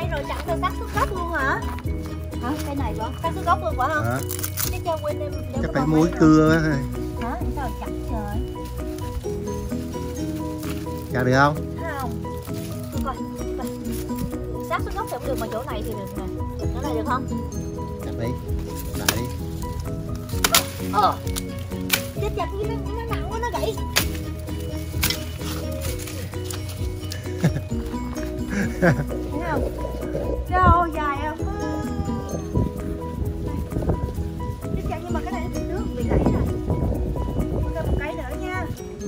này rồi chặn theo cắt xuống gốc luôn hả? Hả? Cây này có cắt xuống gốc luôn phải không? Chứ cho quên em chắc phải muối cưa á. Hả? Sao chặt trời? Chặt được không? Không. Coi, sát xuống gốc thì cũng được mà chỗ này thì được nè. Chỗ này được không? Chặt đi. Lại đi. Chết chặt như nó nặng quá nó gãy. Thấy không? Đâu dài không? Chết chặt nhưng mà cái này nó nước bị gãy rồi. Thêm một cây nữa nha.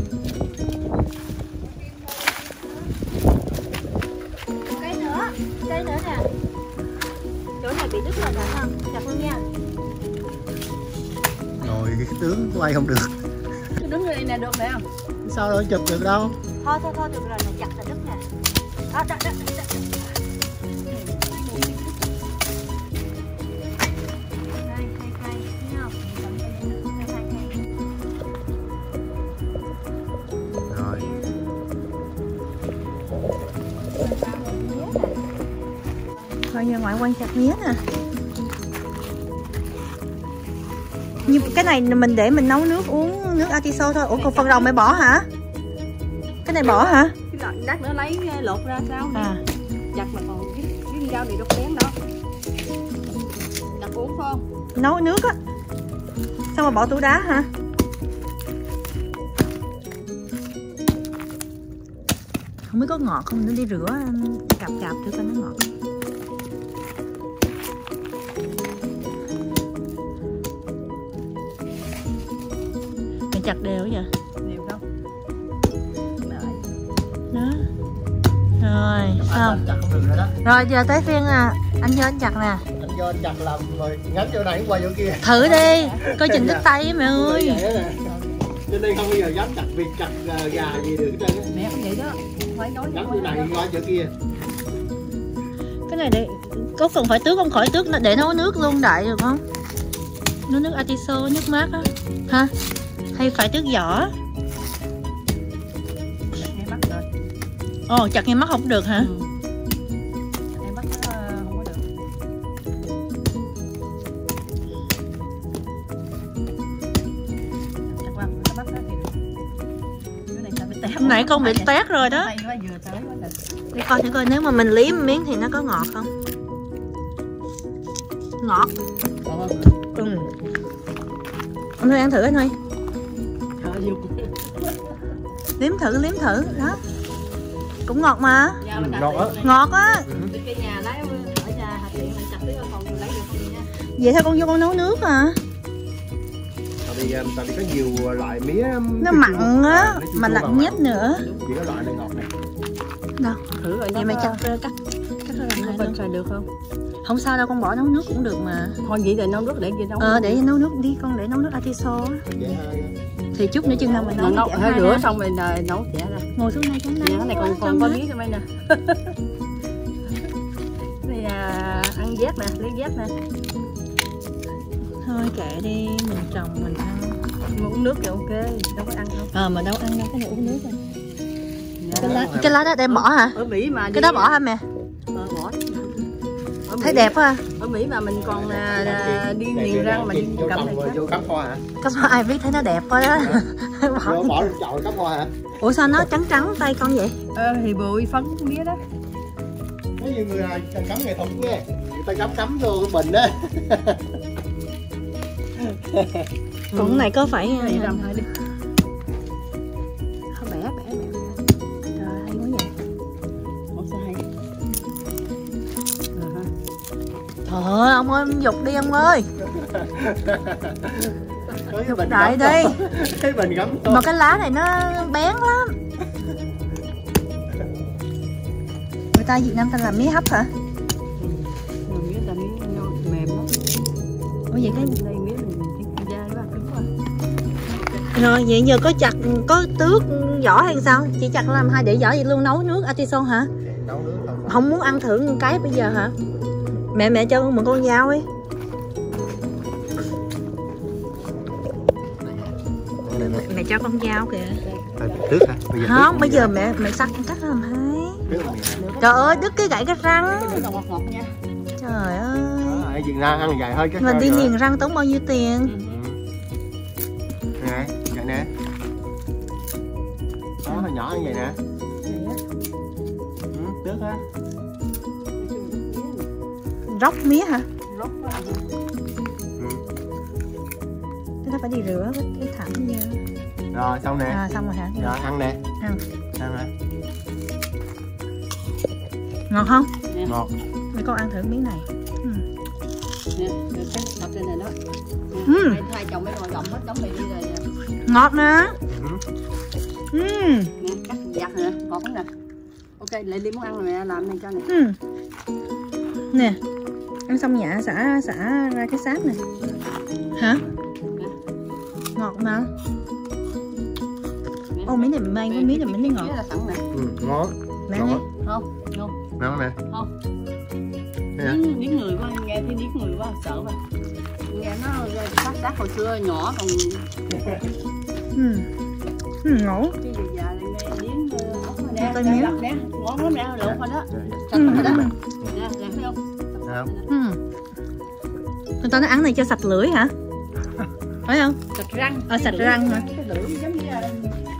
Cây nữa nè. Chỗ này bị đứt rồi phải không? Chặt luôn nha. Rồi cái tướng quay không được. Đứng đây nè, được nè không? Sao đâu chụp được đâu. Thôi được rồi, nè chặt là đứt nè. Đó. Rồi. Coi như ngoại quan chặt mía nè. Nhưng cái này mình để mình nấu nước uống nước atiso thôi. Ủa còn phần đầu mày bỏ hả? Cái này bỏ hả? Cái lát nữa lấy lột ra sao? Chặt mà còn cái dao này đâu bén đâu. Chặt uống phải không? Nấu nước á. Xong rồi bỏ tủ đá hả? Không biết có ngọt không, nữa đi rửa cạp thử coi nó ngọt. Mày chặt đều vậy? Đều không? Đó. Rồi, xong. Rồi giờ tới phiên anh vô anh chặt nè. Anh vô anh chặt làm rồi ngắn chỗ này qua chỗ kia. Thử đi, coi chừng đứt tay mẹ ơi. Cho nên không bao giờ dám chặt vịt chặt gà gì được hết trơn á. Mẹ cũng vậy đó. Phải nói ngắn chỗ này qua chỗ kia. Cái này để có cần phải tước không? Khỏi tước để nấu nước luôn đại được không? Nấu nước atiso nước mát á ha? Hay phải tước vỏ? Chặt ngay mắt rồi. Ồ, chặt ngay mắt không được hả? Chặt ngay mắt nó không có được. Chặt qua cái mắt đó thì cái này sao bị tét. Nãy con bị tét rồi đó. Tay nó vừa tới quá rồi. Để coi thử coi nếu mà mình liếm miếng thì nó có ngọt không? Ngọt. Anh Huy ăn thử anh Huy. Liếm thử đó. Cũng ngọt mà. Ngọt á. Ngọt á. Cái nhà lấy ở nhà hạt điện mình chặt tới còn lấy được không nha. Vậy thôi con vô con nấu nước à. Tại vì có nhiều loại mía Nó mặn á, mà lạnh nhất nữa. Chỉ có loại này ngọt này. Đâu? Thử rồi Vậy mày cắt ra làm hai bên xài được không? Không sao đâu, con bỏ nấu nước cũng được mà. Thôi vậy để nấu nước để gì nấu. Để nấu nước đi, con để nấu nước atiso á. Vậy Thì chút nữa chừng nào mình nấu hơi rửa xong mình nấu chả ra. Ngồi xuống đây chúng ta. Cái này còn có miếng trong đây nè. Đây là ăn dép nè, lấy dép nè. Thôi kệ đi, mình trồng mình ăn. Uống nước thì ok, đâu có ăn không? Mà đâu ăn đâu, cái này uống nước rồi. Dạ. Cái lá đó đem bỏ hả? Ở Mỹ mà Cái đó bỏ hả mẹ? Bỏ. Thấy đẹp quá. Ở Mỹ mà mình còn đi nghiền răng mà cầm này vô cắm hoa hả? Có sao ai biết thấy nó đẹp quá đó. Bỏ lên chậu cắm hoa hả? Ủa sao nó trắng trắng tay con vậy? Thì bụi phấn mía đó. Có nhiều người cắm nghệ thuật nghe. Người ta cắm vô cái bình đó. Còn này có phải Rầm hơi đi. Không bẻ. Trời hay quá vậy. Không sao hay. Trời ơi ông ơi, dục đi ông ơi. Dục đại đi. Cái bình gắm thôi. Mà cái lá này nó bén lắm. Người ta Việt Nam ta làm mía hấp hả? Mía ta mía mềm lắm. Ủa vậy cái đây mía mình dai quá cứng quá. rồi vậy giờ có chặt có tước vỏ hay sao? Chỉ chặt làm hai để vỏ vậy luôn, nấu nước atiso hả? Nấu nước thôi. Không muốn ăn thử một cái bây giờ hả? Mẹ cho một con dao ấy. Mẹ cho con dao kìa. Tước hả? Không, bây giờ mẹ cắt làm hai. Trời ơi, đứt cái gãy cái răng. Trời ơi. Diện ra ăn dài hơi. Mình đi nghiền răng tốn bao nhiêu tiền? Nè, vậy nè. Đó, hồi nhỏ như vậy nè. Tước á. Róc mía hả? Róc á. Chúng ta phải đi rửa cái thảm nha. Rồi xong nè. Xong rồi hả? Rồi ăn nè. Ăn nè. Ngọt không? Ngọt. Mấy con ăn thử miếng này. Nè, cắt đập trên này đó. Hai chồng mấy ngồi gọng hết đóng mì đi rồi. Ngọt nè. Nè, cắt giặt nè, ngọt lắm nè. Ok, Lệ Ly muốn ăn rồi mẹ làm này cho nè. Nè, ăn xong nhả xả ra cái sáp này. Hả? Ngọt mà. Ô, miếng này mang cái miếng này miếng ngọt. Là sẵn nè. Ngon. Mẹ nghe. Không, ngon. Ngon nè. Không. Điếc người quá, nghe thấy điếc người quá, sợ quá. Nghe nó phát đắt hồi xưa nhỏ còn. Ngủ. Chứ giờ là nghe điếc nè, đập nè, ngon lắm nè, lộn thôi đó. Sạch rồi đó. Nè, thấy không? Người ta nói ăn này cho sạch lưỡi hả? Phải không? Sạch răng. Sạch răng hả? Cái lưỡi giống như là...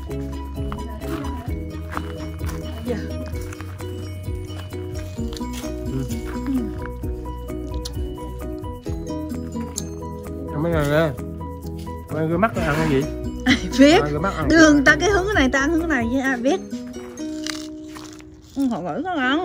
Mấy người cái mắt ăn cái gì? Biết. Đường ta cái hướng cái này ta ăn hướng cái này với biết. Họ gửi có ăn.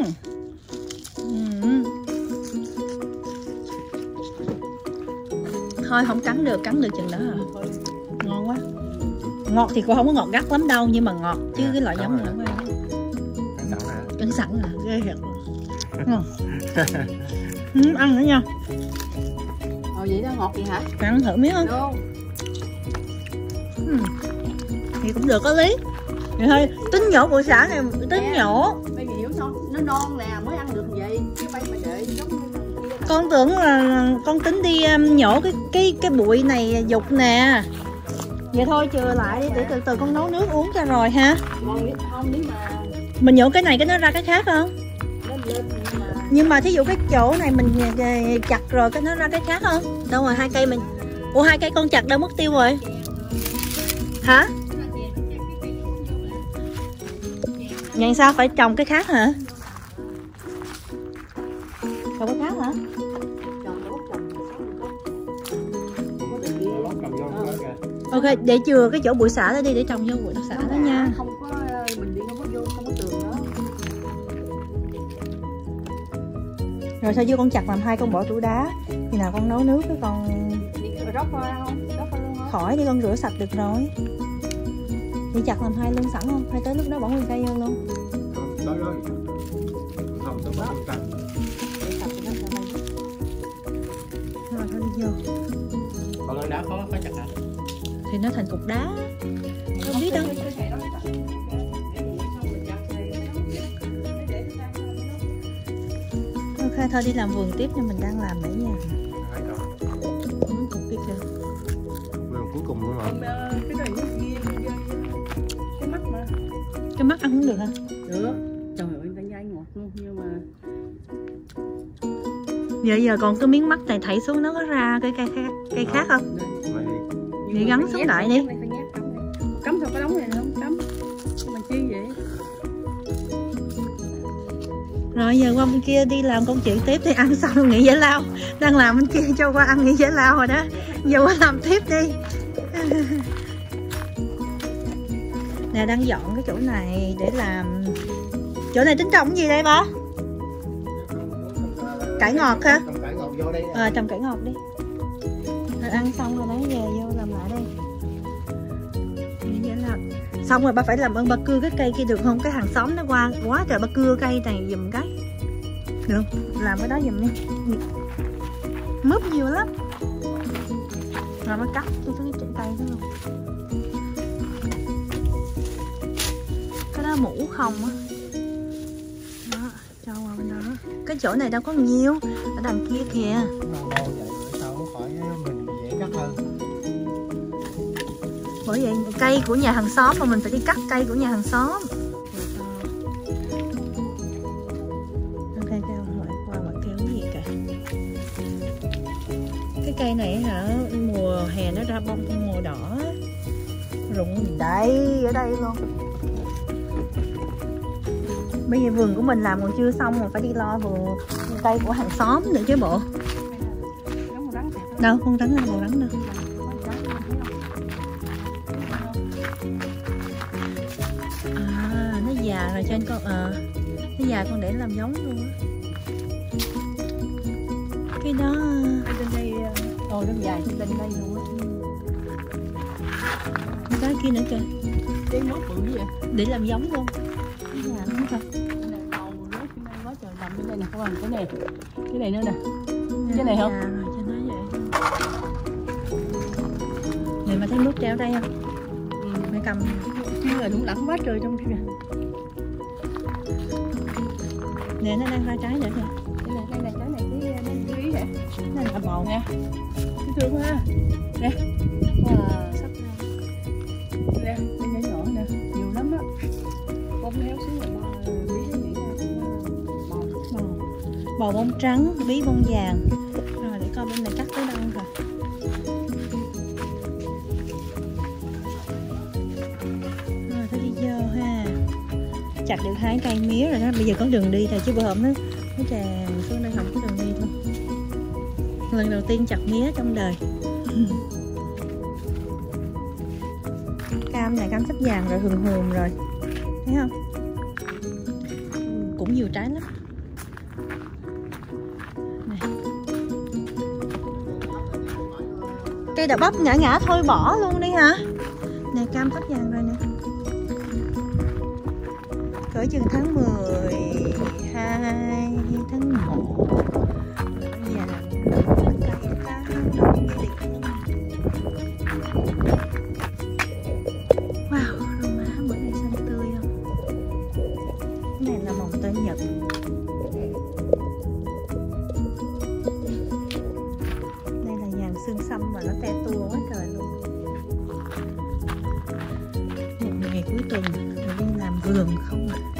Thôi không cắn được chừng đó à. Ngon quá. Ngọt thì cũng không có ngọt gắt lắm đâu nhưng mà ngọt chứ cái loại giống này không ăn. Cắn sẵn à, ghê thiệt. Ngon. Ăn nữa nha. Vậy đó ngọt gì hả? Ăn thử miếng không? Thì cũng được có lý. Vậy thôi, tính nhổ buổi sáng này tính nhổ. Bây giờ hiểu sao? Nó non nè mới ăn được vậy. Chứ bay mà đợi giống như con tưởng là con tính đi nhổ cái bụi này dục nè. Vậy thôi chừa lại đi để từ từ con nấu nước uống cho rồi ha. Không nếu mà mình nhổ cái này cái nó ra cái khác không? Nhưng mà thí dụ cái chỗ này mình chặt rồi cái nó ra cái khác không? Đâu rồi 2 cây mình. Ủa 2 cây con chặt đâu mất tiêu rồi. Hả? Vậy sao phải trồng cái khác hả? Trồng cái khác hả? Ok, để chừa cái chỗ bụi xả đó đi để trồng vô bụi xả đó nha. Không có mình đi không có vô, không có tường nữa. Rồi sao vô con chặt làm 2 con bỏ tủ đá. Khi nào con nấu nước cái con rót ra không? Rót ra luôn hả? Khỏi đi con rửa sạch được rồi. Đi chặt làm 2 luôn sẵn không? Hay tới lúc đó bỏ nguyên cây vô luôn? Không, tôi bỏ nguyên cây. Rồi thôi đi vô. Còn ơn đá khó chặt hả? Thì nó thành cục đá. Không biết đâu. Ok thôi đi làm vườn tiếp nhưng mình đang làm nãy nha. Cục kia kìa. Vườn cuối cùng luôn rồi. Cái mắt mà. Cái mắt ăn không được hả? Được. Trời ơi cánh dai ngọt luôn nhưng mà Vậy giờ còn cái miếng mắt này thảy xuống nó có ra cái cây khác không? Vậy gắn xuống lại đi. Cắm sao có đống này không? Cắm. Mà chi vậy? Rồi giờ qua bên kia đi làm công chuyện tiếp thì ăn xong nghỉ giải lao. Đang làm bên kia cho qua ăn nghỉ giải lao rồi đó. Giờ qua làm tiếp đi. Nè đang dọn cái chỗ này để làm. Chỗ này tính trồng cái gì đây ba? Cải ngọt hả? Trồng cải ngọt đi. Rồi ăn xong rồi đấy về vô làm lại đây. Xong rồi ba phải làm ơn ba cưa cái cây kia được không? Cái hàng xóm nó qua quá trời ba cưa cây này giùm cái. Được, làm cái đó giùm đi. Mướp nhiều lắm. Rồi nó cắt tôi cái cây đó luôn. Cái đó mũ không á. Đó, cho qua bên đó. Cái chỗ này đâu có nhiều. Ở đằng kia kìa. Sao khỏi mình dễ cắt hơn. Bởi vậy cây của nhà hàng xóm mà mình phải đi cắt cây của nhà hàng xóm. Cây keo loại qua mà keo cái gì cả. Cái cây này hả, mùa hè nó ra bông màu đỏ, rụng đầy ở đây luôn. Bây giờ vườn của mình làm còn chưa xong mà phải đi lo vườn cây của hàng xóm nữa chứ bộ. Đâu, con rắn đâu, bầu rắn đâu. À, nó già rồi cho anh con, nó già con để làm giống luôn á. Cái đó Trên đây, nó dài trên đây luôn á. Cái kia nữa kìa. Cái mốt bự gì vậy? Để làm giống luôn. Cái già đúng không? Trời, nằm bên đây nè các bạn, cái này nữa nè, cái này không? Rồi, cho nó vậy. Này mà thấy nước treo đây không? Mày cầm Chứ là đúng lắm quá trời trong kia. nè, nó đang ra trái nữa kìa. Cái này trái này cái quý nè, cái này là bầu nè, cái thương ha, nè, sắp nè, cái nhỏ nhỏ nè, nhiều lắm á, con héo xíu là bí cái gì nè, Bầu bông trắng, bí bông vàng. Rồi để coi bên này cắt tới đâu rồi. Rồi phải đi vô ha. Chặt được 2 cây mía rồi đó. Bây giờ có đường đi thôi chứ bữa hôm nó tràn xuống đây không có đường đi thôi. Lần đầu tiên chặt mía trong đời. Cam này cam sắp vàng rồi, hừng hùm rồi. Thấy không? Cũng nhiều trái lắm. Cây đậu bắp ngã thôi bỏ luôn đi hả? Nè cam phát vàng rồi nè. Cỡ chừng tháng 12, tháng 1. Vàng cây ta đậu như điện. Wow, rau má bữa nay xanh tươi không? Cái này là mồng tơi Nhật. Xương xăm mà nó te tua quá trời luôn. Một ngày cuối tuần mình đi làm vườn không à.